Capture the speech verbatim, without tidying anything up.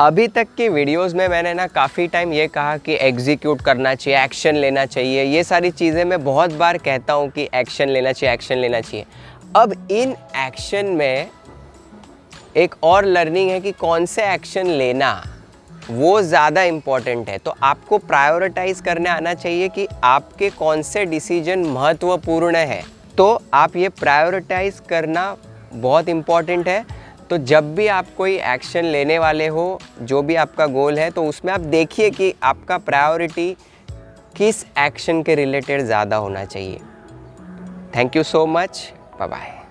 अभी तक की वीडियोस में मैंने ना काफ़ी टाइम ये कहा कि एग्जीक्यूट करना चाहिए, एक्शन लेना चाहिए। ये सारी चीज़ें मैं बहुत बार कहता हूँ कि एक्शन लेना चाहिए, एक्शन लेना चाहिए। अब इन एक्शन में एक और लर्निंग है कि कौन से एक्शन लेना, वो ज़्यादा इम्पॉर्टेंट है। तो आपको प्रायोरिटाइज़ करने आना चाहिए कि आपके कौन से डिसीजन महत्वपूर्ण है। तो आप ये प्रायोरिटाइज़ करना बहुत इम्पॉर्टेंट है। तो जब भी आप कोई एक्शन लेने वाले हो, जो भी आपका गोल है, तो उसमें आप देखिए कि आपका प्रायोरिटी किस एक्शन के रिलेटेड ज़्यादा होना चाहिए। Thank you so much, bye bye.